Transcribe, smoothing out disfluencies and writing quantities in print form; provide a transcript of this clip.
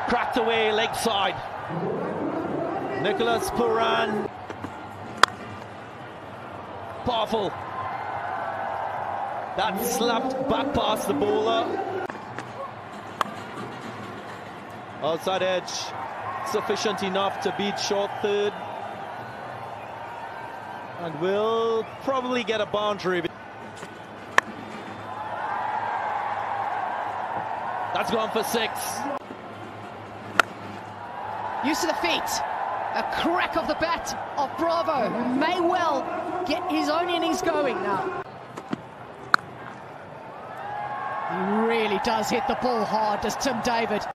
cracked away leg side. Nicholas Puran. Powerful. That slapped back past the bowler. Outside edge, sufficient enough to beat short third. And will probably get a boundary. That's gone for 6. Use of the feet. A crack of the bat of Bravo, who may well get his own innings going now. He really does hit the ball hard, does Tim David.